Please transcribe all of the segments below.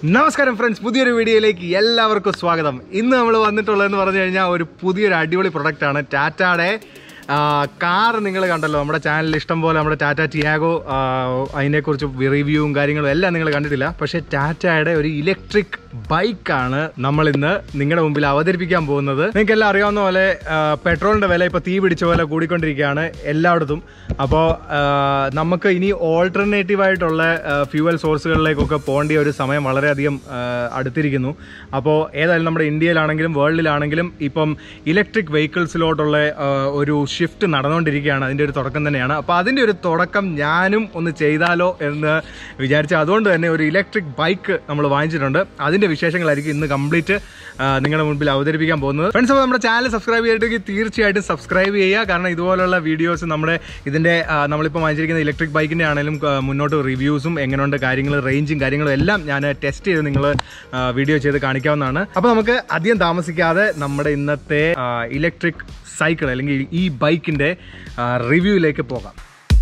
നമസ്കാരം ഫ്രണ്ട്സ്, പുതിയൊരു വീഡിയോയിലേക്ക് എല്ലാവർക്കും സ്വാഗതം. ഇന്ന് നമ്മൾ വന്നിട്ടുള്ളതെന്ന് പറഞ്ഞു കഴിഞ്ഞാൽ ഒരു പുതിയൊരു അടിപൊളി പ്രൊഡക്റ്റാണ്. ടാറ്റയുടെ കാർ നിങ്ങൾ കണ്ടല്ലോ, നമ്മുടെ ചാനലിൽ ഇഷ്ടം പോലെ നമ്മുടെ ടാറ്റ ടിയാഗോ അതിനെക്കുറിച്ച് റിവ്യൂവും കാര്യങ്ങളും എല്ലാം നിങ്ങൾ കണ്ടിട്ടില്ല. പക്ഷേ ടാറ്റയുടെ ഒരു ഇലക്ട്രിക് ബൈക്കാണ് നമ്മൾ ഇന്ന് നിങ്ങളുടെ മുമ്പിൽ അവതരിപ്പിക്കാൻ പോകുന്നത്. നിങ്ങൾക്ക് എല്ലാം അറിയാവുന്ന പോലെ പെട്രോളിൻ്റെ വില ഇപ്പോൾ തീ പിടിച്ച പോലെ കൂടിക്കൊണ്ടിരിക്കുകയാണ് എല്ലായിടത്തും. അപ്പോൾ നമുക്ക് ഇനി ഓൾട്ടർനേറ്റീവായിട്ടുള്ള ഫ്യൂവൽ സോഴ്സുകളിലേക്കൊക്കെ പോകേണ്ട ഒരു സമയം വളരെയധികം അടുത്തിരിക്കുന്നു. അപ്പോൾ ഏതായാലും നമ്മുടെ ഇന്ത്യയിലാണെങ്കിലും വേൾഡിലാണെങ്കിലും ഇപ്പം ഇലക്ട്രിക് വെഹിക്കിൾസിലോട്ടുള്ള ഒരു ഷിഫ്റ്റ് നടന്നുകൊണ്ടിരിക്കുകയാണ്. അതിൻ്റെ ഒരു തുടക്കം തന്നെയാണ്. അപ്പോൾ അതിൻ്റെ ഒരു തുടക്കം ഞാനും ഒന്ന് ചെയ്താലോ എന്ന് വിചാരിച്ചു. അതുകൊണ്ട് തന്നെ ഒരു ഇലക്ട്രിക് ബൈക്ക് നമ്മൾ വാങ്ങിച്ചിട്ടുണ്ട്. അതിൻ്റെ വിശേഷങ്ങളായിരിക്കും ഇന്ന് കംപ്ലീറ്റ് നിങ്ങളുടെ മുൻപിൽ അവതരിപ്പിക്കാൻ പോകുന്നത്. ഫ്രണ്ട്സ്, അപ്പോൾ നമ്മുടെ ചാനൽ സബ്സ്ക്രൈബ് ചെയ്തിട്ടുണ്ടെങ്കിൽ തീർച്ചയായിട്ടും സബ്സ്ക്രൈബ് ചെയ്യുക. കാരണം ഇതുപോലുള്ള വീഡിയോസ് ഇതിൻ്റെ നമ്മളിപ്പോൾ വാങ്ങിച്ചിരിക്കുന്ന ഇലക്ട്രിക് ബൈക്കിൻ്റെ ആണെങ്കിലും മുന്നോട്ട് റിവ്യൂസും എങ്ങനെയുണ്ട് കാര്യങ്ങൾ, റേഞ്ചും കാര്യങ്ങളും എല്ലാം ഞാൻ ടെസ്റ്റ് ചെയ്ത് നിങ്ങൾ വീഡിയോ ചെയ്ത് കാണിക്കാവുന്നതാണ്. അപ്പോൾ നമുക്ക് അധികം താമസിക്കാതെ നമ്മുടെ ഇന്നത്തെ ഇലക്ട്രിക് സൈക്കിൾ അല്ലെങ്കിൽ ഈ ബൈക്കിൻ്റെ റിവ്യൂയിലേക്ക് പോകാം.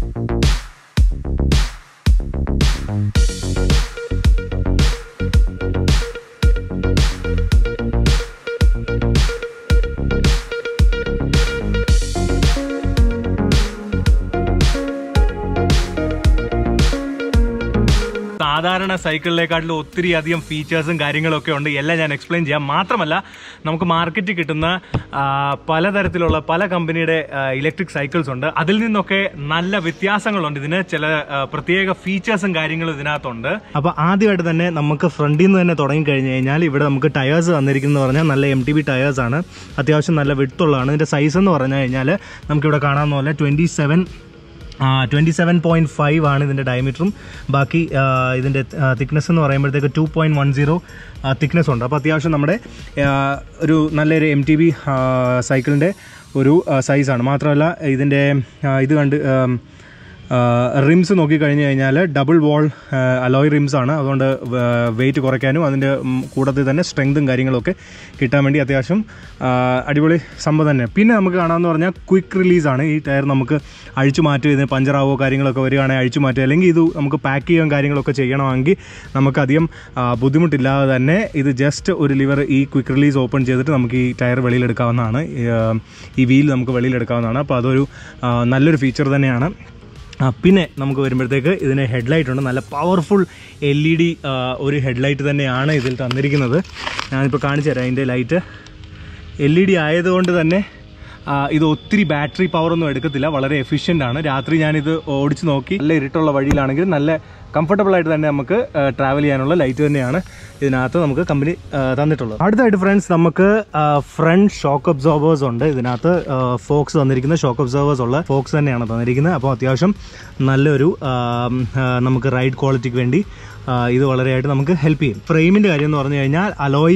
സാധാരണ സൈക്കിളിനെക്കാട്ടിലും ഒത്തിരി അധികം ഫീച്ചേഴ്സും കാര്യങ്ങളൊക്കെ ഉണ്ട്. എല്ലാം ഞാൻ എക്സ്പ്ലെയിൻ ചെയ്യാം. മാത്രമല്ല, നമുക്ക് മാർക്കറ്റിൽ കിട്ടുന്ന പലതരത്തിലുള്ള പല കമ്പനിയുടെ ഇലക്ട്രിക് സൈക്കിൾസ് ഉണ്ട്. അതിൽ നിന്നൊക്കെ നല്ല വ്യത്യാസങ്ങളുണ്ട്. ഇതിന് ചില പ്രത്യേക ഫീച്ചേഴ്സും കാര്യങ്ങളും ഇതിനകത്തുണ്ട്. അപ്പോൾ ആദ്യമായിട്ട് തന്നെ നമുക്ക് ഫ്രണ്ടിൽ നിന്ന് തന്നെ തുടങ്ങി കഴിഞ്ഞ് കഴിഞ്ഞാൽ ഇവിടെ നമുക്ക് ടയേഴ്സ് വന്നിരിക്കുന്നത് പറഞ്ഞാൽ നല്ല MTB ടയേഴ്സാണ്. അത്യാവശ്യം നല്ല വിട്ടുള്ളതാണ്. ഇതിൻ്റെ സൈസ് എന്ന് പറഞ്ഞു കഴിഞ്ഞാൽ നമുക്കിവിടെ കാണാവുന്ന പോലെ 27.5 ആണ് ഇതിൻ്റെ ഡയമീറ്ററും. ബാക്കി ഇതിൻ്റെ തിക്നെസ് എന്ന് പറയുമ്പോഴത്തേക്ക് 2.10 തിക്നെസ് ഉണ്ട്. അപ്പോൾ അത്യാവശ്യം നമ്മുടെ ഒരു നല്ലൊരു MTB സൈക്കിളിൻ്റെ ഒരു സൈസാണ്. മാത്രമല്ല ഇതിൻ്റെ ഇത് കണ്ട് റിംസ് നോക്കിക്കഴിഞ്ഞ് കഴിഞ്ഞാൽ ഡബിൾ വാൾ അലോയ് റിംസ് ആണ്. അതുകൊണ്ട് വെയിറ്റ് കുറയ്ക്കാനും അതിൻ്റെ കൂട്ടത്തിൽ തന്നെ സ്ട്രെങ്തും കാര്യങ്ങളൊക്കെ കിട്ടാൻ വേണ്ടി അത്യാവശ്യം അടിപൊളി സംഭവം തന്നെ. പിന്നെ നമുക്ക് കാണാമെന്ന് പറഞ്ഞാൽ ക്വിക്ക് റിലീസാണ്. ഈ ടയർ നമുക്ക് അഴിച്ചു മാറ്റും. ഇതിന് പഞ്ചറാവോ കാര്യങ്ങളൊക്കെ വരികയാണെങ്കിൽ അഴിച്ചു മാറ്റുക. അല്ലെങ്കിൽ ഇത് നമുക്ക് പാക്ക് ചെയ്യുകയും കാര്യങ്ങളൊക്കെ ചെയ്യണമെങ്കിൽ നമുക്കധികം ബുദ്ധിമുട്ടില്ലാതെ തന്നെ ഇത് ജസ്റ്റ് ഒരു ലിവർ ഈ ക്വിക്ക് റിലീസ് ഓപ്പൺ ചെയ്തിട്ട് നമുക്ക് ഈ ടയർ വെളിയിലെടുക്കാവുന്നതാണ്. ഈ വീൽ നമുക്ക് വെളിയിലെടുക്കാവുന്നതാണ്. അപ്പോൾ അതൊരു നല്ലൊരു ഫീച്ചർ തന്നെയാണ്. പിന്നെ നമുക്ക് വരുമ്പോഴത്തേക്ക് ഇതിന് ഹെഡ്ലൈറ്റ് ഉണ്ട്. നല്ല പവർഫുൾ LED ഒരു ഹെഡ്ലൈറ്റ് തന്നെയാണ് ഇതിൽ തന്നിരിക്കുന്നത്. ഞാനിപ്പോൾ കാണിച്ചു തരാം. അതിൻ്റെ ലൈറ്റ് LED ആയതുകൊണ്ട് തന്നെ ഇത് ഒത്തിരി ബാറ്ററി പവറൊന്നും എടുക്കത്തില്ല. വളരെ എഫിഷ്യൻ്റ് ആണ്. രാത്രി ഞാനിത് ഓടിച്ച് നോക്കി. നല്ല ഇരുട്ടുള്ള വഴിയിലാണെങ്കിൽ നല്ല കംഫർട്ടബിളായിട്ട് തന്നെ നമുക്ക് ട്രാവൽ ചെയ്യാനുള്ള ലൈറ്റ് തന്നെയാണ് ഇതിനകത്ത് നമുക്ക് കമ്പനി തന്നിട്ടുള്ളത്. അടുത്തായിട്ട് ഫ്രണ്ട്സ്, നമുക്ക് ഫ്രണ്ട് ഷോക്ക് അബ്സോർവേഴ്സ് ഉണ്ട്. ഇതിനകത്ത് ഫോക്സ് തന്നിരിക്കുന്ന ഷോക്ക് അബ്സോർവേഴ്സ് ഉള്ള ഫോക്സ് തന്നെയാണ് തന്നിരിക്കുന്നത്. അപ്പോൾ അത്യാവശ്യം നല്ലൊരു നമുക്ക് റൈഡ് ക്വാളിറ്റിക്ക് വേണ്ടി ഇത് വളരെയായിട്ട് നമുക്ക് ഹെൽപ്പ് ചെയ്യും. ഫ്രെയിമിൻ്റെ കാര്യം എന്ന് പറഞ്ഞു കഴിഞ്ഞാൽ അലോയ്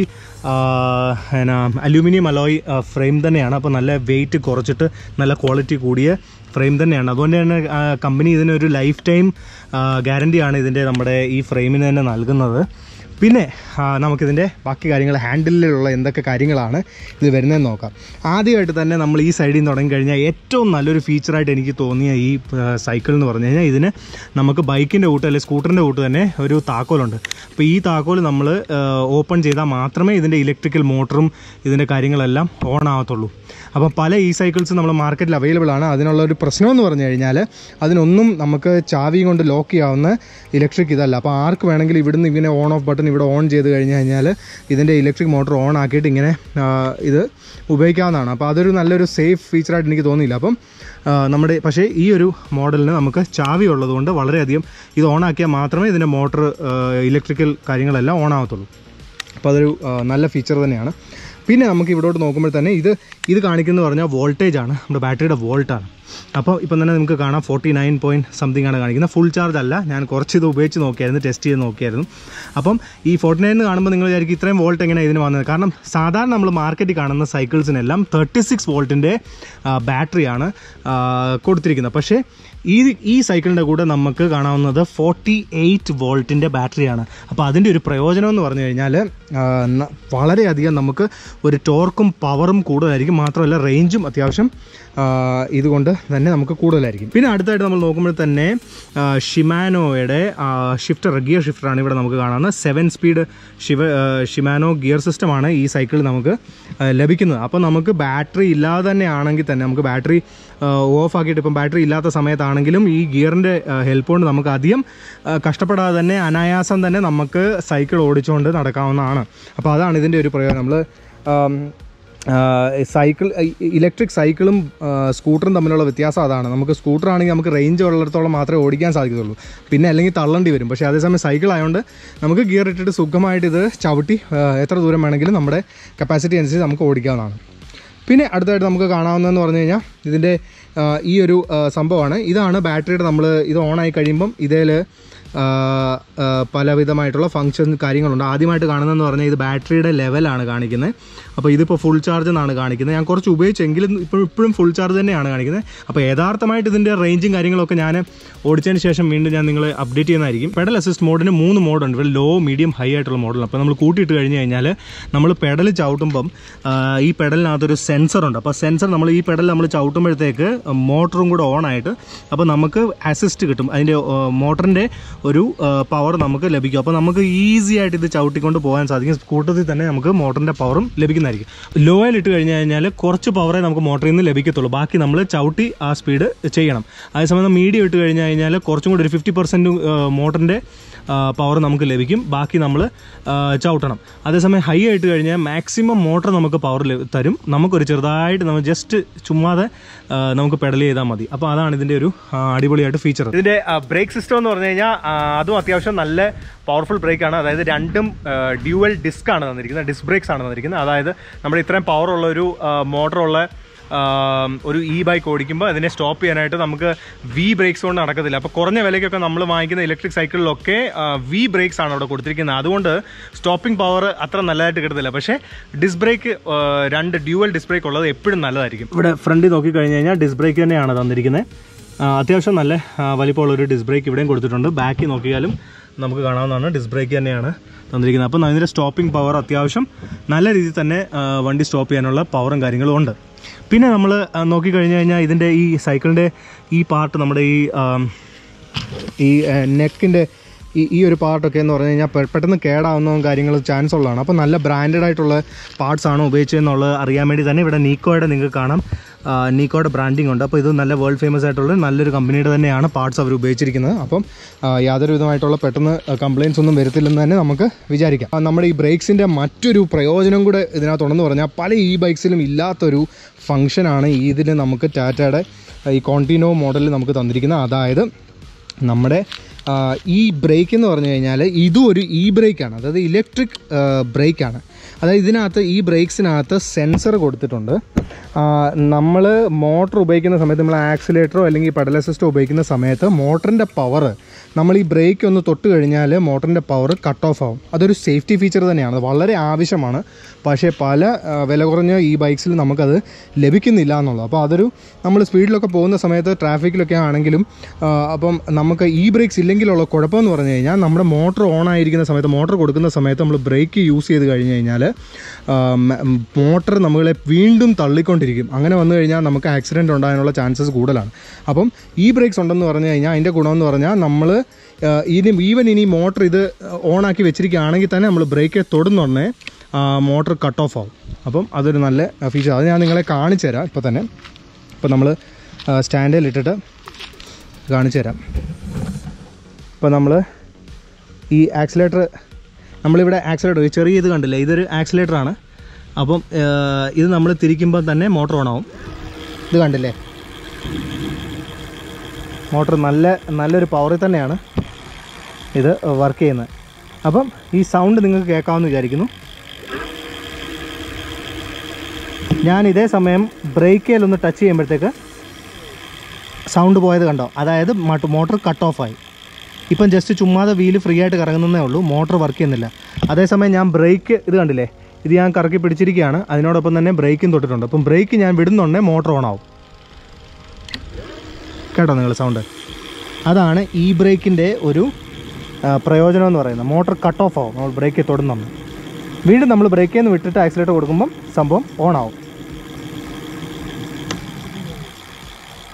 അലൂമിനിയം അലോയ് ഫ്രെയിം തന്നെയാണ്. അപ്പോൾ നല്ല വെയിറ്റ് കുറച്ചിട്ട് നല്ല ക്വാളിറ്റി കൂടിയ ഫ്രെയിം തന്നെയാണ്. അതുകൊണ്ട് തന്നെ കമ്പനി ഇതിനൊരു ലൈഫ് ടൈം ഗ്യാരണ്ടിയാണ് ഇതിൻ്റെ നമ്മുടെ ഈ ഫ്രെയിമിന് തന്നെ നൽകുന്നത്. പിന്നെ നമുക്കിതിൻ്റെ ബാക്കി കാര്യങ്ങൾ, ഹാൻഡിലുള്ള എന്തൊക്കെ കാര്യങ്ങളാണ് ഇത് വരുന്നതെന്ന് നോക്കാം. ആദ്യമായിട്ട് തന്നെ നമ്മൾ ഈ സൈഡിൽ നിന്ന് തുടങ്ങിക്കഴിഞ്ഞാൽ ഏറ്റവും നല്ലൊരു ഫീച്ചറായിട്ട് എനിക്ക് തോന്നിയ ഈ സൈക്കിൾ എന്ന് പറഞ്ഞു കഴിഞ്ഞാൽ ഇതിന് നമുക്ക് ബൈക്കിൻ്റെ കൂട്ട് അല്ലെങ്കിൽ സ്കൂട്ടറിൻ്റെ കൂട്ട് തന്നെ ഒരു താക്കോലുണ്ട്. അപ്പോൾ ഈ താക്കോൽ നമ്മൾ ഓപ്പൺ ചെയ്താൽ മാത്രമേ ഇതിൻ്റെ ഇലക്ട്രിക്കൽ മോട്ടറും ഇതിൻ്റെ കാര്യങ്ങളെല്ലാം ഓൺ ആവത്തുള്ളൂ. അപ്പോൾ പല സൈക്കിൾസ് നമ്മൾ മാർക്കറ്റിൽ അവൈലബിൾ ആണ്. അതിനുള്ള ഒരു പ്രശ്നമെന്ന് പറഞ്ഞു കഴിഞ്ഞാൽ അതിനൊന്നും നമുക്ക് ചാവിയും കൊണ്ട് ലോക്ക് ചെയ്യാവുന്ന ഇലക്ട്രിക് ഇതല്ല. അപ്പോൾ ആർക്ക് വേണമെങ്കിലും ഇവിടുന്ന് ഇങ്ങനെ ഓൺ ഓഫ് ബട്ടൺ ഇവിടെ ഓൺ ചെയ്ത് കഴിഞ്ഞ് കഴിഞ്ഞാൽ ഇതിൻ്റെ ഇലക്ട്രിക് മോട്ടർ ഓൺ ആക്കിയിട്ട് ഇങ്ങനെ ഇത് ഉപയോഗിക്കാവുന്നതാണ്. അപ്പോൾ അതൊരു നല്ലൊരു സേഫ് ഫീച്ചറായിട്ട് എനിക്ക് തോന്നിയില്ല. അപ്പം പക്ഷേ ഈ ഒരു മോഡലിന് നമുക്ക് ചാവി ഉള്ളതുകൊണ്ട് വളരെയധികം ഇത് ഓൺ ആക്കിയാൽ മാത്രമേ ഇതിൻ്റെ മോട്ടർ ഇലക്ട്രിക്കൽ കാര്യങ്ങളെല്ലാം ഓൺ ആവത്തുള്ളൂ. അപ്പോൾ അതൊരു നല്ല ഫീച്ചർ തന്നെയാണ്. പിന്നെ നമുക്ക് ഇവിടോട്ട് നോക്കുമ്പോൾ തന്നെ ഇത് കാണിക്കുന്നത് പറഞ്ഞാൽ വോൾട്ടേജ് ആണ്, നമ്മുടെ ബാറ്ററിയുടെ വോൾട്ടാണ്. അപ്പോൾ ഇപ്പം തന്നെ നമുക്ക് കാണാം 49 ആണ് കാണിക്കുന്നത്. ഫുൾ ചാർജ് അല്ല. ഞാൻ കുറച്ച് ഇത് ഉപയോഗിച്ച് നോക്കിയായിരുന്നു, ടെസ്റ്റ് ചെയ്ത് നോക്കിയായിരുന്നു. അപ്പം ഈ 49 കാണുമ്പോൾ നിങ്ങൾ വിചാരിക്കും ഇത്രയും വോൾട്ട് എങ്ങനെയാണ് ഇതിന് വന്നത്. കാരണം സാധാരണ നമ്മൾ മാർക്കറ്റിൽ കാണുന്ന സൈക്കിൾസിനെല്ലാം 36 വോൾട്ടിൻ്റെ ബാറ്ററിയാണ് കൊടുത്തിരിക്കുന്നത്. പക്ഷേ ഈ സൈക്കിളിൻ്റെ കൂടെ നമുക്ക് കാണാവുന്നത് 48 വോൾട്ടിൻ്റെ ബാറ്ററിയാണ്. അപ്പോൾ അതിൻ്റെ ഒരു പ്രയോജനം എന്ന് പറഞ്ഞു കഴിഞ്ഞാൽ വളരെയധികം നമുക്ക് ഒരു ടോർക്കും പവറും കൂടുതലായിരിക്കും. മാത്രമല്ല റേഞ്ചും അത്യാവശ്യം ഇതുകൊണ്ട് തന്നെ നമുക്ക് കൂടുതലായിരിക്കും. പിന്നെ അടുത്തായിട്ട് നമ്മൾ നോക്കുമ്പോൾ തന്നെ ഷിമാനോയുടെ ഗിയർ ഷിഫ്റ്ററാണ് ഇവിടെ നമുക്ക് കാണുന്നത്. 7 സ്പീഡ് ഷിമാനോ ഗിയർ സിസ്റ്റമാണ് ഈ സൈക്കിളിൽ നമുക്ക് ലഭിക്കുന്നത്. അപ്പോൾ നമുക്ക് ബാറ്ററി ഇല്ലാതെ തന്നെ ആണെങ്കിൽ തന്നെ നമുക്ക് ബാറ്ററി ഓഫ് ആക്കിയിട്ട് ഇപ്പം ബാറ്ററി ഇല്ലാത്ത സമയത്താണെങ്കിലും ഈ ഗിയറിൻ്റെ ഹെൽപ്പ് കൊണ്ട് നമുക്ക് അധികം കഷ്ടപ്പെടാതെ തന്നെ അനായാസം തന്നെ നമുക്ക് സൈക്കിൾ ഓടിച്ചുകൊണ്ട് നടക്കാവുന്നതാണ്. അപ്പോൾ അതാണ് ഇതിൻ്റെ ഒരു പ്രയോജനം. നമ്മൾ ഇലക്ട്രിക് സൈക്കിളും സ്കൂട്ടറും തമ്മിലുള്ള വ്യത്യാസം അതാണ്. നമുക്ക് സ്കൂട്ടർ ആണെങ്കിൽ നമുക്ക് റേഞ്ച് ഉള്ളിടത്തോളം മാത്രമേ ഓടിക്കാൻ സാധിക്കത്തുള്ളൂ, പിന്നെ അല്ലെങ്കിൽ തള്ളേണ്ടി വരും. പക്ഷേ അതേസമയം സൈക്കിൾ ആയതുകൊണ്ട് നമുക്ക് ഗിയർ ഇട്ടിട്ട് സുഖമായിട്ട് ഇത് ചവിട്ടി എത്ര ദൂരം വേണമെങ്കിലും നമ്മുടെ കപ്പാസിറ്റി അനുസരിച്ച് നമുക്ക് ഓടിക്കാവുന്നതാണ്. പിന്നെ അടുത്തായിട്ട് നമുക്ക് കാണാവുന്നതെന്ന് പറഞ്ഞു കഴിഞ്ഞാൽ ഇതിൻ്റെ ഈ ഒരു സംഭവമാണ്. ഇതാണ് ബാറ്ററിയുടെ ഇത് ഓണായി കഴിയുമ്പം ഇതിൽ പലവിധമായിട്ടുള്ള ഫങ്ഷൻ കാര്യങ്ങളുണ്ട്. ആദ്യമായിട്ട് കാണുന്നതെന്ന് പറഞ്ഞാൽ ഇത് ബാറ്ററിയുടെ ലെവലാണ് കാണിക്കുന്നത്. അപ്പോൾ ഇതിപ്പോൾ ഫുൾ ചാർജ് എന്നാണ് കാണിക്കുന്നത്. ഞാൻ കുറച്ച് ഉപയോഗിച്ചെങ്കിലും ഇപ്പോഴും ഫുൾ ചാർജ് തന്നെയാണ് കാണിക്കുന്നത്. അപ്പോൾ യഥാർത്ഥമായിട്ട് ഇതിൻ്റെ റേഞ്ചും കാര്യങ്ങളൊക്കെ ഞാൻ ഓടിച്ചതിന് ശേഷം വീണ്ടും ഞാൻ നിങ്ങളെ അപ്ഡേറ്റ് ചെയ്യുന്നതായിരിക്കും. പെഡൽ അസിസ്റ്റ് മോഡിന് 3 മോഡുണ്ട്. ഇവിടെ ലോ, മീഡിയം, ഹൈ ആയിട്ടുള്ള മോഡലാണ്. അപ്പോൾ നമ്മൾ കൂട്ടിയിട്ട് കഴിഞ്ഞ് കഴിഞ്ഞാൽ നമ്മൾ പെഡൽ ചവിട്ടുമ്പം ഈ പെഡലിനകത്തൊരു സെൻസറുണ്ട്. അപ്പോൾ സെൻസർ നമ്മൾ ഈ പെഡൽ നമ്മൾ ചവിട്ടുമ്പോഴത്തേക്ക് മോട്ടറും കൂടെ ഓൺ ആയിട്ട് അപ്പോൾ നമുക്ക് അസിസ്റ്റ് കിട്ടും. അതിൻ്റെ മോട്ടറിൻ്റെ ഒരു പവർ നമുക്ക് ലഭിക്കും. അപ്പോൾ നമുക്ക് ഈസി ആയിട്ട് ഇത് ചവിട്ടിക്കൊണ്ട് പോകാൻ സാധിക്കും. കൂട്ടത്തിൽ തന്നെ നമുക്ക് മോട്ടറിൻ്റെ പവറും ലഭിക്കുന്നതായിരിക്കും. ലോയിൽ ഇട്ട് കഴിഞ്ഞ് കഴിഞ്ഞാൽ കുറച്ച് പവറേ നമുക്ക് മോട്ടറിൽ നിന്ന് ലഭിക്കത്തുള്ളൂ. ബാക്കി നമ്മൾ ചവിട്ടി ആ സ്പീഡ് ചെയ്യണം. അതേസമയം മീഡിയം ഇട്ട് കഴിഞ്ഞ് കഴിഞ്ഞാൽ കുറച്ചും കൂടി ഒരു 50% മോട്ടറിൻ്റെ പവർ നമുക്ക് ലഭിക്കും. ബാക്കി നമ്മൾ ചവിട്ടണം. അതേസമയം ഹൈ ആയിട്ട് കഴിഞ്ഞാൽ മാക്സിമം മോട്ടർ നമുക്ക് പവർ തരും. നമുക്കൊരു ചെറുതായിട്ട് നമ്മൾ ജസ്റ്റ് ചുമ്മാതെ നമുക്ക് പെഡൽ ചെയ്താൽ മതി. അപ്പോൾ അതാണ് ഇതിൻ്റെ ഒരു അടിപൊളിയായിട്ട് ഫീച്ചർ. ഇതിൻ്റെ ബ്രേക്ക് സിസ്റ്റം എന്ന് പറഞ്ഞു കഴിഞ്ഞാൽ അതും അത്യാവശ്യം നല്ല പവർഫുൾ ബ്രേക്കാണ്. അതായത് രണ്ടും ഡ്യുവൽ ഡിസ്ക് ആണ് തന്നിരിക്കുന്നത്, ഡിസ്ക് ബ്രേക്സ് ആണ് തന്നിരിക്കുന്നത്. അതായത് നമ്മുടെ ഇത്രയും പവറുള്ള ഒരു മോട്ടറുള്ള ഒരു ബൈക്ക് ഓടിക്കുമ്പോൾ അതിനെ സ്റ്റോപ്പ് ചെയ്യാനായിട്ട് നമുക്ക് ബ്രേക്സ് കൊണ്ട് നടക്കത്തില്ല. അപ്പോൾ കുറഞ്ഞ വിലയ്ക്കൊക്കെ നമ്മൾ വാങ്ങിക്കുന്ന ഇലക്ട്രിക് സൈക്കിളിലൊക്കെ ബ്രേക്സ് ആണ് അവിടെ കൊടുത്തിരിക്കുന്നത്. അതുകൊണ്ട് സ്റ്റോപ്പിംഗ് പവർ അത്ര നല്ലതായിട്ട് കിട്ടത്തില്ല. പക്ഷേ disc brake 2 dual disc brake ഉള്ളത് എപ്പോഴും നല്ലതായിരിക്കും. ഇവിടെ ഫ്രണ്ടിൽ നോക്കിക്കഴിഞ്ഞ് കഴിഞ്ഞാൽ ഡിസ്ക് ബ്രേക്ക് തന്നെയാണ് തന്നിരിക്കുന്നത്. അത്യാവശ്യം നല്ല വലിപ്പമുള്ളൊരു ഡിസ്ക് ബ്രേക്ക് ഇവിടെയും കൊടുത്തിട്ടുണ്ട്. ബാക്കിൽ നോക്കിയാലും നമുക്ക് കാണാവുന്നതാണ് ഡിസ്ക് ബ്രേക്ക് തന്നെയാണ് തന്നിരിക്കുന്നത്. അപ്പം അതിൻ്റെ സ്റ്റോപ്പിംഗ് പവർ അത്യാവശ്യം നല്ല രീതിയിൽ തന്നെ വണ്ടി സ്റ്റോപ്പ് ചെയ്യാനുള്ള പവറും കാര്യങ്ങളും ഉണ്ട്. പിന്നെ നമ്മൾ നോക്കിക്കഴിഞ്ഞ് കഴിഞ്ഞാൽ ഇതിൻ്റെ ഈ സൈക്കിളിൻ്റെ ഈ പാർട്ട് നമ്മുടെ ഈ നെക്കിൻ്റെ ഈ ഒരു പാർട്ടൊക്കെ എന്ന് പറഞ്ഞു കഴിഞ്ഞാൽ പെട്ടെന്ന് കേടാവുന്ന കാര്യങ്ങൾ ചാൻസ് ഉള്ളതാണ്. അപ്പോൾ നല്ല ബ്രാൻഡഡ് ആയിട്ടുള്ള പാർട്സാണ് ഉപയോഗിച്ചതെന്നുള്ളത് അറിയാൻ വേണ്ടി തന്നെ ഇവിടെ നീക്കോയുടെ നിങ്ങൾക്ക് കാണാം, നീക്കോയുടെ ബ്രാൻഡിങ് ഉണ്ട്. അപ്പോൾ ഇത് നല്ല വേൾഡ് ഫേമസ് ആയിട്ടുള്ള നല്ലൊരു കമ്പനിയുടെ തന്നെയാണ് പാർട്സ് അവർ ഉപയോഗിച്ചിരിക്കുന്നത്. അപ്പം യാതൊരു വിധമായിട്ടുള്ള പെട്ടെന്ന് കംപ്ലയിൻസ് ഒന്നും വരത്തില്ലെന്ന് തന്നെ നമുക്ക് വിചാരിക്കാം. നമ്മുടെ ഈ ബ്രേക്സിൻ്റെ മറ്റൊരു പ്രയോജനം കൂടെ ഇതിനകത്തുണ്ടെന്ന് പറഞ്ഞാൽ പല ബൈക്സിലും ഇല്ലാത്തൊരു ഫംഗ്ഷനാണ് ഇതിൽ നമുക്ക് ടാറ്റയുടെ ഈ കോണ്ടിനോ മോഡലിൽ നമുക്ക് തന്നിരിക്കുന്നത്. അതായത് നമ്മുടെ ഈ ബ്രേക്ക് എന്ന് പറഞ്ഞു കഴിഞ്ഞാൽ ഇതും ഒരു ബ്രേക്കാണ്, അതായത് ഇലക്ട്രിക് ബ്രേക്കാണ്. അതായത് ഇതിനകത്ത് ഈ ബ്രേക്സിനകത്ത് സെൻസർ കൊടുത്തിട്ടുണ്ട്. നമ്മൾ മോട്ടർ ഉപയോഗിക്കുന്ന സമയത്ത് നമ്മൾ ആക്സിലേറ്ററോ അല്ലെങ്കിൽ പെഡൽ അസിസ്റ്റോ ഉപയോഗിക്കുന്ന സമയത്ത് മോട്ടറിൻ്റെ പവർ നമ്മൾ ഈ ബ്രേക്ക് ഒന്ന് തൊട്ട് കഴിഞ്ഞാൽ മോട്ടറിൻ്റെ പവർ കട്ട് ഓഫ് ആവും. അതൊരു സേഫ്റ്റി ഫീച്ചർ തന്നെയാണ്, അത് വളരെ ആവശ്യമാണ്. പക്ഷേ പല വില കുറഞ്ഞ ബൈക്സിൽ നമുക്കത് ലഭിക്കുന്നില്ല എന്നുള്ളത്. അപ്പോൾ അതൊരു നമ്മൾ സ്പീഡിലൊക്കെ പോകുന്ന സമയത്ത് ട്രാഫിക്കിലൊക്കെ ആണെങ്കിലും അപ്പം നമുക്ക് ബ്രേക്സ് ഇല്ലെങ്കിലുള്ള കുഴപ്പമെന്ന് പറഞ്ഞു കഴിഞ്ഞാൽ നമ്മുടെ മോട്ടർ ഓൺ ആയിരിക്കുന്ന സമയത്ത്, മോട്ടർ കൊടുക്കുന്ന സമയത്ത് നമ്മൾ ബ്രേക്ക് യൂസ് ചെയ്ത് കഴിഞ്ഞ് കഴിഞ്ഞാൽ മോട്ടർ നമ്മളെ വീണ്ടും തള്ളിക്കൊണ്ടിരിക്കും. അങ്ങനെ വന്നു കഴിഞ്ഞാൽ നമുക്ക് ആക്സിഡൻറ്റ് ഉണ്ടാകാനുള്ള ചാൻസസ് കൂടുതലാണ്. അപ്പം ബ്രേക്സ് ഉണ്ടെന്ന് പറഞ്ഞു കഴിഞ്ഞാൽ അതിൻ്റെ ഗുണമെന്ന് പറഞ്ഞാൽ നമ്മൾ ഇനി മോട്ടർ ഇത് ഓണാക്കി വെച്ചിരിക്കുകയാണെങ്കിൽ തന്നെ നമ്മൾ ബ്രേക്ക് തൊടുന്നുടനെ മോട്ടർ കട്ട് ഓഫ് ആവും. അപ്പം അതൊരു നല്ല ഫീച്ചർ. അത് ഞാൻ നിങ്ങളെ കാണിച്ചു തരാം ഇപ്പോൾ തന്നെ. ഇപ്പോൾ നമ്മൾ സ്റ്റാൻഡിലിട്ടിട്ട് കാണിച്ചു തരാം. ഇപ്പോൾ നമ്മൾ ഈ ആക്സിലേറ്റർ, നമ്മളിവിടെ ആക്സിലേറ്റർ ചെറിയ ഇത് കണ്ടില്ലേ, ഇതൊരു ആക്സിലേറ്ററാണ്. അപ്പം ഇത് നമ്മൾ തിരിക്കുമ്പോൾ തന്നെ മോട്ടർ ഓണാവും. ഇത് കണ്ടില്ലേ, മോട്ടർ നല്ലൊരു പവറിൽ തന്നെയാണ് ഇത് വർക്ക് ചെയ്യുന്നത്. അപ്പം ഈ സൗണ്ട് നിങ്ങൾക്ക് കേൾക്കാമെന്ന് വിചാരിക്കുന്നു. ഞാൻ ഇതേ സമയം ബ്രേക്കിലൊന്ന് ടച്ച് ചെയ്യുമ്പോഴത്തേക്ക് സൗണ്ട് പോയത് കണ്ടോ, അതായത് മോട്ടർ കട്ട് ഓഫായി. ഇപ്പം ജസ്റ്റ് ചുമ്മാതെ വീല് ഫ്രീ ആയിട്ട് കറങ്ങുന്നതേ ഉള്ളൂ, മോട്ടർ വർക്ക് ചെയ്യുന്നില്ല. അതേസമയം ഞാൻ ബ്രേക്ക് ഇത് കണ്ടില്ലേ, ഇത് ഞാൻ കറക്കി പിടിച്ചിരിക്കുകയാണ്, അതിനോടൊപ്പം തന്നെ ബ്രേക്കും തൊട്ടിട്ടുണ്ട്. അപ്പം ബ്രേക്ക് ഞാൻ വിടുന്നുണ്ടേ മോട്ടർ ഓൺ ആവും. കേട്ടോ നിങ്ങൾ സൗണ്ട്? അതാണ് ബ്രേക്കിൻ്റെ ഒരു പ്രയോജനം എന്ന് പറയുന്നത്. മോട്ടർ കട്ട് ഓഫ് ആവും നമ്മൾ ബ്രേക്ക് തൊടുന്നുണ്ട്. വീണ്ടും നമ്മൾ ബ്രേക്കിൽ നിന്ന് വിട്ടിട്ട് ആക്സിലേറ്റർ കൊടുക്കുമ്പം സംഭവം ഓൺ ആവും.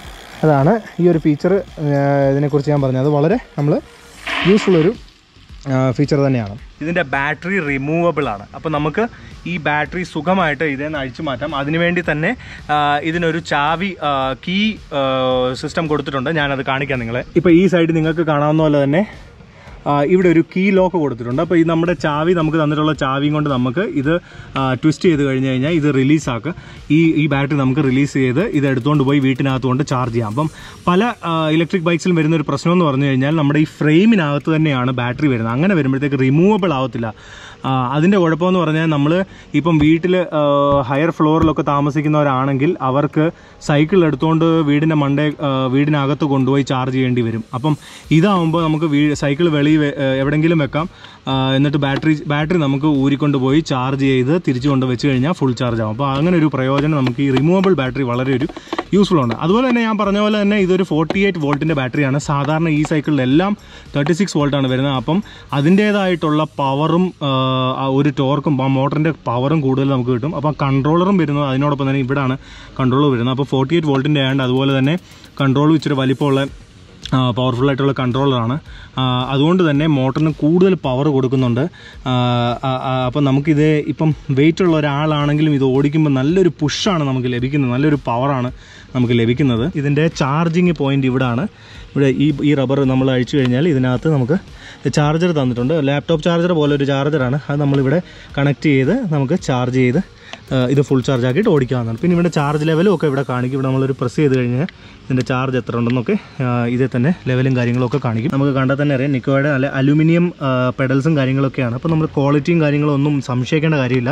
അതാണ് ഈ ഒരു ഫീച്ചർ ഇതിനെക്കുറിച്ച് ഞാൻ പറഞ്ഞത്. അത് വളരെ നമ്മൾ യൂസ്ഫുള്ളൊരു ഫീച്ചർ തന്നെയാണ്. ഇതിൻ്റെ ബാറ്ററി റിമൂവബിൾ ആണ്. അപ്പോൾ നമുക്ക് ഈ ബാറ്ററി സുഖമായിട്ട് ഇതിൽ നിന്ന് അഴിച്ചു മാറ്റാം. അതിനുവേണ്ടി തന്നെ ഇതിനൊരു ചാവി കീ സിസ്റ്റം കൊടുത്തിട്ടുണ്ട്. ഞാനത് കാണിക്കാം നിങ്ങളെ. ഇപ്പോൾ ഈ സൈഡ് നിങ്ങൾക്ക് കാണാവുന്ന പോലെ തന്നെ ഇവിടെ ഒരു കീ ലോക്ക് കൊടുത്തിട്ടുണ്ട്. അപ്പോൾ ഈ നമ്മുടെ ചാവി നമുക്ക് തന്നിട്ടുള്ള ചാവിയും കൊണ്ട് നമുക്ക് ഇത് ട്വിസ്റ്റ് ചെയ്ത് കഴിഞ്ഞ് കഴിഞ്ഞാൽ ഇത് റിലീസാക്കുക. ഈ ബാറ്ററി നമുക്ക് റിലീസ് ചെയ്ത് ഇത് എടുത്തുകൊണ്ട് പോയി വീട്ടിനകത്ത് കൊണ്ട് ചാർജ് ചെയ്യാം. അപ്പം പല ഇലക്ട്രിക് ബൈക്സിലും വരുന്ന ഒരു പ്രശ്നം എന്ന് പറഞ്ഞു കഴിഞ്ഞാൽ നമ്മുടെ ഈ ഫ്രെയിമിനകത്ത് തന്നെയാണ് ബാറ്ററി വരുന്നത്. അങ്ങനെ വരുമ്പോഴത്തേക്ക് റിമൂവബിൾ ആവത്തില്ല. അതിൻ്റെ കുഴപ്പമെന്ന് പറഞ്ഞാൽ നമ്മൾ ഇപ്പം വീട്ടിൽ ഹയർ ഫ്ലോറിലൊക്കെ താമസിക്കുന്നവരാണെങ്കിൽ അവർക്ക് സൈക്കിൾ എടുത്തുകൊണ്ട് വീടിനകത്ത് കൊണ്ടുപോയി ചാർജ് ചെയ്യേണ്ടി വരും. അപ്പം ഇതാവുമ്പോൾ നമുക്ക് സൈക്കിൾ എവിടെയെങ്കിലും വെക്കാം. എന്നിട്ട് ബാറ്ററി നമുക്ക് ഊരിക്കൊണ്ട് പോയി ചാർജ് ചെയ്ത് തിരിച്ചു കൊണ്ട് വെച്ച് കഴിഞ്ഞാൽ ഫുൾ ചാർജ് ആവും. അപ്പോൾ അങ്ങനെ ഒരു പ്രയോജനം നമുക്ക് ഈ റിമൂവബിൾ ബാറ്ററി വളരെ ഒരു യൂസ്ഫുൾ ആണ്. അതുപോലെ തന്നെ ഞാൻ പറഞ്ഞ പോലെ തന്നെ ഇതൊരു 48 വോൾട്ടിൻ്റെ ബാറ്ററിയാണ്. സാധാരണ ഈ സൈക്കിളിലെല്ലാം 36 വോൾട്ടാണ് വരുന്നത്. അപ്പം അതിൻ്റേതായിട്ടുള്ള പവറും ഒരു ടോർക്കും ആ മോട്ടറിൻ്റെ പവറും കൂടുതൽ നമുക്ക് കിട്ടും. അപ്പോൾ കൺട്രോളറും വരുന്നത് അതിനോടൊപ്പം തന്നെ ഇവിടെയാണ് കൺട്രോളർ വരുന്നത്. അപ്പോൾ 48 വോൾട്ടിൻ്റെ ആയതുകൊണ്ട് അതുപോലെ തന്നെ കൺട്രോളും ഇച്ചിരി വലിപ്പമുള്ള പവർഫുള്ളായിട്ടുള്ള കൺട്രോളറാണ്. അതുകൊണ്ട് തന്നെ മോട്ടറിന് കൂടുതൽ പവർ കൊടുക്കുന്നുണ്ട്. അപ്പം നമുക്കിത് ഇപ്പം വെയിറ്റുള്ള ഒരാളാണെങ്കിലും ഇത് ഓടിക്കുമ്പോൾ നല്ലൊരു പുഷാണ് നമുക്ക് ലഭിക്കുന്നത്, നല്ലൊരു പവറാണ് നമുക്ക് ലഭിക്കുന്നത്. ഇതിൻ്റെ ചാർജിങ് പോയിൻ്റ് ഇവിടാണ്. ഇവിടെ ഈ റബ്ബർ നമ്മൾ അഴിച്ചു കഴിഞ്ഞാൽ ഇതിനകത്ത് നമുക്ക് ചാർജർ തന്നിട്ടുണ്ട്. ലാപ്ടോപ്പ് ചാർജർ പോലെ ഒരു ചാർജറാണ്. അത് നമ്മളിവിടെ കണക്ട് ചെയ്ത് നമുക്ക് ചാർജ് ചെയ്ത് ഇത് ഫുൾ ചാർജ് ആക്കിയിട്ട് ഓടിക്കാവുന്നതാണ്. പിന്നെ ഇവിടെ ചാർജ് ലെവലും ഒക്കെ ഇവിടെ കാണിക്കും. ഇവിടെ നമ്മളൊരു പ്രസ് ചെയ്ത് കഴിഞ്ഞാൽ ഇതിൻ്റെ ചാർജ് എത്ര ഉണ്ടെന്നൊക്കെ ഇതിൽ തന്നെ ലെവലും കാര്യങ്ങളൊക്കെ കാണിക്കും. നമുക്ക് കണ്ടാൽ തന്നെ അറിയാം നിക്കോയുടെ നല്ല അലുമിനിയം പെഡൽസും കാര്യങ്ങളൊക്കെയാണ്. അപ്പോൾ നമ്മൾ ക്വാളിറ്റിയും കാര്യങ്ങളും ഒന്നും സംശയിക്കേണ്ട കാര്യമില്ല.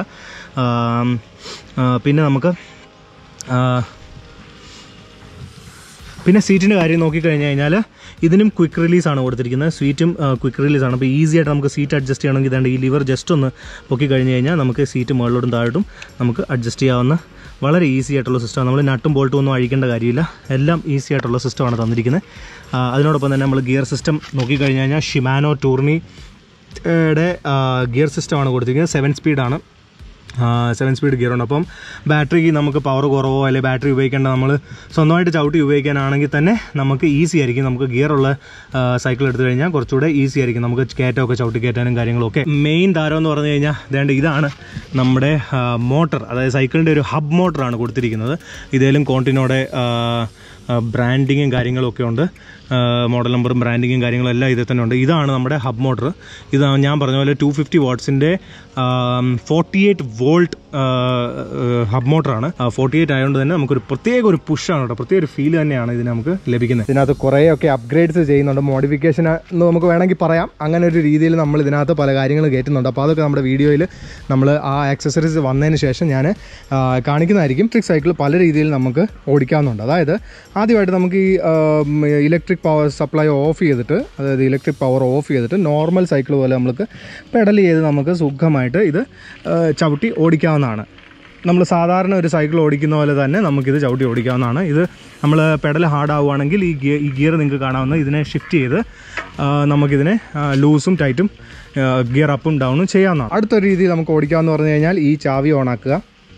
പിന്നെ സീറ്റിൻ്റെ കാര്യം നോക്കിക്കഴിഞ്ഞ് കഴിഞ്ഞാൽ ഇതിനും ക്വിക്ക് റിലീസാണ് കൊടുത്തിരിക്കുന്നത്. സീറ്റും ക്വിക്ക് റിലീസാണ്. അപ്പോൾ ഈസി ആയിട്ട് നമുക്ക് സീറ്റ് അഡ്ജസ്റ്റ് ചെയ്യണമെങ്കിൽ ഇതാണ്ട് ഈ ലിവർ ജസ്റ്റ് ഒന്ന് പൊക്കി കഴിഞ്ഞ് കഴിഞ്ഞാൽ നമുക്ക് സീറ്റ് മുകളിലോട്ടും താഴോട്ടും നമുക്ക് അഡ്ജസ്റ്റ് ചെയ്യാവുന്ന വളരെ ഈസി ആയിട്ടുള്ള സിസ്റ്റമാണ്. നമ്മൾ നട്ടും ബോൾട്ടും ഒന്നും അഴിക്കേണ്ട കാര്യമില്ല. എല്ലാം ഈസി ആയിട്ടുള്ള സിസ്റ്റമാണ് തന്നിരിക്കുന്നത്. അതിനോടൊപ്പം തന്നെ നമ്മൾ ഗിയർ സിസ്റ്റം നോക്കിക്കഴിഞ്ഞ് കഴിഞ്ഞാൽ ഷിമാനോ ടൂർണിയുടെ ഗിയർ സിസ്റ്റമാണ് കൊടുത്തിരിക്കുന്നത്. 7 സ്പീഡാണ്. 7 സ്പീഡ് ഗിയറുണ്ട്. അപ്പം ബാറ്ററിക്ക് നമുക്ക് പവർ കുറവോ അല്ലെങ്കിൽ ബാറ്ററി ഉപയോഗിക്കേണ്ട നമ്മൾ സ്വന്തമായിട്ട് ചവിട്ടി ഉപയോഗിക്കാനാണെങ്കിൽ തന്നെ നമുക്ക് ഈസി ആയിരിക്കും. നമുക്ക് ഗിയറുള്ള സൈക്കിൾ എടുത്തു കഴിഞ്ഞാൽ കുറച്ചുകൂടെ ഈസി ആയിരിക്കും നമുക്ക് കയറ്റമൊക്കെ ചവിട്ടി കയറ്റാനും കാര്യങ്ങളൊക്കെ. മെയിൻ താരം എന്ന് പറഞ്ഞു കഴിഞ്ഞാൽ ഇതാണ് നമ്മുടെ മോട്ടർ. അതായത് സൈക്കിളിൻ്റെ ഒരു ഹബ് മോട്ടറാണ് കൊടുത്തിരിക്കുന്നത്. ഇതേലും കോണ്ടിനോടെ ബ്രാൻഡിങ്ങും കാര്യങ്ങളൊക്കെ ഉണ്ട്. മോഡൽ നമ്പറും ബ്രാൻഡിങ്ങും കാര്യങ്ങളും എല്ലാം ഇതിൽ തന്നെ ഉണ്ട്. ഇതാണ് നമ്മുടെ ഹബ് മോട്ടർ. ഇത് ഞാൻ പറഞ്ഞ പോലെ 250 വാട്ട്സിൻ്റെ 48 വോൾട്ട് ഹബ് മോട്ടറാണ്. 48 ആയതുകൊണ്ട് തന്നെ നമുക്കൊരു പ്രത്യേക ഒരു പുഷാണ് കേട്ടോ. പ്രത്യേക ഒരു ഫീൽ തന്നെയാണ് ഇതിന് നമുക്ക് ലഭിക്കുന്നത്. ഇതിനകത്ത് കുറേയൊക്കെ അപ്ഗ്രേഡ്സ് ചെയ്യുന്നുണ്ട്. മോഡിഫിക്കേഷൻ എന്ന് നമുക്ക് വേണമെങ്കിൽ പറയാം. അങ്ങനെ ഒരു രീതിയിൽ നമ്മൾ ഇതിനകത്ത് പല കാര്യങ്ങൾ കയറ്റുന്നുണ്ട്. അപ്പോൾ അതൊക്കെ നമ്മുടെ വീഡിയോയിൽ നമ്മൾ ആ ആക്സസറീസ് വന്നതിന് ശേഷം ഞാൻ കാണിക്കുന്നതായിരിക്കും. ഇലക്ട്രിക് സൈക്കിൾ പല രീതിയിൽ നമുക്ക് ഓടിക്കാവുന്നുണ്ട്. അതായത് ആദ്യമായിട്ട് നമുക്ക് ഈ ഇലക്ട്രിക് പവർ സപ്ലൈ ഓഫ് ചെയ്തിട്ട്, അതായത് ഇലക്ട്രിക് പവർ ഓഫ് ചെയ്തിട്ട് നോർമൽ സൈക്കിൾ പോലെ നമുക്ക് പെഡൽ ചെയ്ത് നമുക്ക് സുഖമായിട്ട് ഇത് ചവിട്ടി ഓടിക്കാവുന്നതാണ്. നമ്മൾ സാധാരണ ഒരു സൈക്കിൾ ഓടിക്കുന്ന പോലെ തന്നെ നമുക്കിത് ചവിട്ടി ഓടിക്കാവുന്നതാണ്. ഇത് നമ്മൾ പെഡൽ ഹാർഡ് ആവുകയാണെങ്കിൽ ഈ ഗിയർ നിങ്ങൾക്ക് കാണാവുന്ന ഇതിനെ ഷിഫ്റ്റ് ചെയ്ത് നമുക്കിതിനെ ലൂസും ടൈറ്റും ഗിയർ അപ്പും ഡൗണും ചെയ്യാവുന്നതാണ്. അടുത്തൊരു രീതി നമുക്ക് ഓടിക്കാമെന്ന് പറഞ്ഞു കഴിഞ്ഞാൽ ഈ ചാവി ഓണാക്കുക.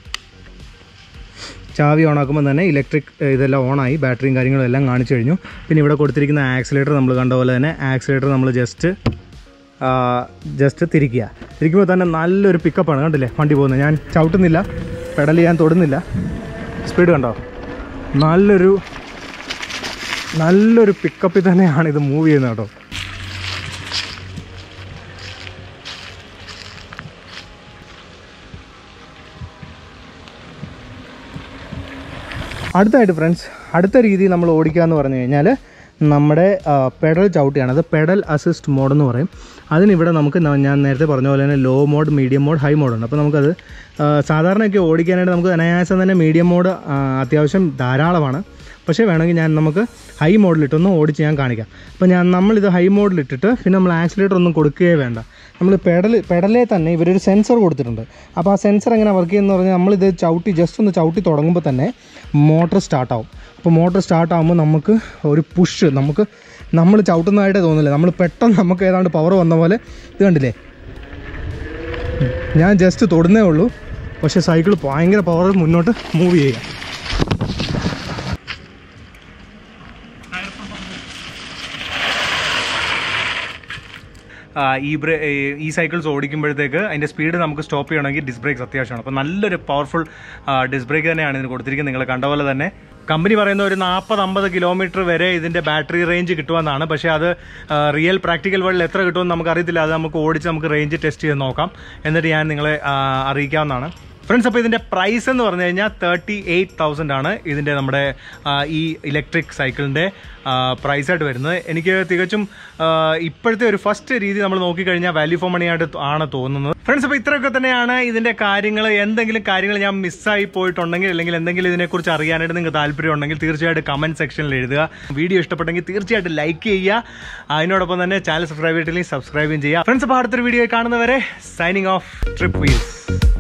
ചാവി ഓണാക്കുമ്പോൾ തന്നെ ഇലക്ട്രിക് ഇതെല്ലാം ഓണായി, ബാറ്ററിയും കാര്യങ്ങളും എല്ലാം കാണിച്ചു കഴിഞ്ഞു. പിന്നെ ഇവിടെ കൊടുത്തിരിക്കുന്ന ആക്സിലേറ്റർ നമ്മൾ കണ്ട പോലെ തന്നെ ആക്സിലേറ്റർ നമ്മൾ ജസ്റ്റ് തിരിക്കുമ്പോൾ തന്നെ നല്ലൊരു പിക്കപ്പാണ്. കണ്ടില്ലേ വണ്ടി പോകുന്നത്. ഞാൻ ചവിട്ടുന്നില്ല, പെഡൽ ചെയ്യാൻ തൊടുന്നില്ല. സ്പീഡ് കണ്ടോ? നല്ലൊരു പിക്കപ്പിൽ തന്നെയാണ് ഇത് മൂവ് ചെയ്യുന്നത് കേട്ടോ. അടുത്തായിട്ട് ഫ്രണ്ട്സ്, അടുത്ത രീതി നമ്മൾ ഓടിക്കുക എന്ന് പറഞ്ഞു കഴിഞ്ഞാൽ നമ്മുടെ പെഡൽ ചവിട്ടിയാണ്. അത് പെഡൽ അസിസ്റ്റ് മോഡെന്ന് പറയും. അതിനിവിടെ നമുക്ക് ഞാൻ നേരത്തെ പറഞ്ഞ പോലെ തന്നെ low mode, medium mode, high മോഡുണ്ട്. അപ്പോൾ നമുക്കത് സാധാരണയൊക്കെ ഓടിക്കാനായിട്ട് നമുക്ക് അനായാസം തന്നെ മീഡിയം മോഡ് അത്യാവശ്യം ധാരാളമാണ്. പക്ഷേ വേണമെങ്കിൽ നമുക്ക് ഹൈ മോഡിലിട്ടൊന്ന് ഓടിച്ച് ഞാൻ കാണിക്കാം. അപ്പോൾ നമ്മളിത് ഹൈ മോഡിലിട്ടിട്ട് പിന്നെ നമ്മൾ ആക്സിലേറ്റർ ഒന്നും കൊടുക്കുകയേ വേണ്ട. നമ്മൾ പെഡലേ തന്നെ ഇവരൊരു സെൻസർ കൊടുത്തിട്ടുണ്ട്. അപ്പോൾ ആ സെൻസർ എങ്ങനെ വർക്ക് ചെയ്യുന്നതെന്ന് പറഞ്ഞാൽ നമ്മളിത് ജസ്റ്റ് ഒന്ന് ചവിട്ടി തുടങ്ങുമ്പോൾ തന്നെ മോട്ടർ സ്റ്റാർട്ടാവും. അപ്പോൾ മോട്ടർ സ്റ്റാർട്ടാകുമ്പോൾ നമുക്ക് ഒരു പുഷ്, നമ്മൾ ചവിട്ടുന്നതായിട്ടേ തോന്നില്ല. നമ്മൾ പെട്ടെന്ന് നമുക്ക് ഏതാണ്ട് പവർ വന്ന പോലെ ഇത് കണ്ടില്ലേ, ഞാൻ ജസ്റ്റ് തൊടുന്നേ ഉള്ളൂ, പക്ഷേ സൈക്കിൾ ഭയങ്കര പവർ മുന്നോട്ട് മൂവ് ചെയ്യുക. ഈ സൈക്കിൾസ് ഓടിക്കുമ്പോഴത്തേക്ക് അതിൻ്റെ സ്പീഡ് നമുക്ക് സ്റ്റോപ്പ് ചെയ്യണമെങ്കിൽ ഡിസ്ക് ബ്രേക്സ് അത്യാവശ്യമാണ്. അപ്പോൾ നല്ലൊരു പവർഫുൾ ഡിസ്ക് ബ്രേക്ക് തന്നെയാണ് ഇതിന് കൊടുത്തിരിക്കുന്നത്. നിങ്ങൾ കണ്ട പോലെ തന്നെ കമ്പനി പറയുന്ന ഒരു 40-50 കിലോമീറ്റർ വരെ ഇതിൻ്റെ ബാറ്ററി റേഞ്ച് കിട്ടുമെന്നാണ്. പക്ഷേ അത് റിയൽ പ്രാക്ടിക്കൽ വേൾഡിൽ എത്ര കിട്ടുമെന്ന് നമുക്ക് അറിയത്തില്ല. അത് നമുക്ക് ഓടിച്ച് നമുക്ക് റേഞ്ച് ടെസ്റ്റ് ചെയ്ത് നോക്കാം, എന്നിട്ട് ഞാൻ നിങ്ങളെ അറിയിക്കാവുന്നതാണ്. ഫ്രണ്ട്സ്, അപ്പോൾ ഇതിൻ്റെ പ്രൈസ് എന്ന് പറഞ്ഞു കഴിഞ്ഞാൽ 38,000 ആണ് ഇതിൻ്റെ നമ്മുടെ ഈ ഇലക്ട്രിക് സൈക്കിളിൻ്റെ പ്രൈസായിട്ട് വരുന്നത്. എനിക്ക് തികച്ചും ഇപ്പോഴത്തെ ഒരു ഫസ്റ്റ് രീതി നമ്മൾ നോക്കിക്കഴിഞ്ഞാൽ വാല്യൂ ഫോർ മണി ആയിട്ട് ആണ് തോന്നുന്നത്. ഫ്രണ്ട്സ്, അപ്പോൾ ഇത്രയൊക്കെ തന്നെയാണ് ഇതിൻ്റെ കാര്യങ്ങൾ. എന്തെങ്കിലും കാര്യങ്ങൾ ഞാൻ മിസ്സായി പോയിട്ടുണ്ടെങ്കിൽ അല്ലെങ്കിൽ എന്തെങ്കിലും ഇതിനെക്കുറിച്ച് അറിയാനായിട്ട് നിങ്ങൾക്ക് താല്പര്യം ഉണ്ടെങ്കിൽ തീർച്ചയായിട്ടും കമൻറ്റ് സെക്ഷനിൽ എഴുതുക. വീഡിയോ ഇഷ്ടപ്പെട്ടെങ്കിൽ തീർച്ചയായിട്ടും ലൈക്ക് ചെയ്യുക. അതിനോടൊപ്പം തന്നെ ചാനൽ സബ്സ്ക്രൈബ് ചെയ്തിട്ടില്ലെങ്കിൽ സബ്സ്ക്രൈബും ചെയ്യുക. ഫ്രണ്ട്സ്, അപ്പോൾ അടുത്തൊരു വീഡിയോ കാണുന്നവരെ സൈനിങ് ഓഫ് ട്രിപ്പ് വീൽസ്.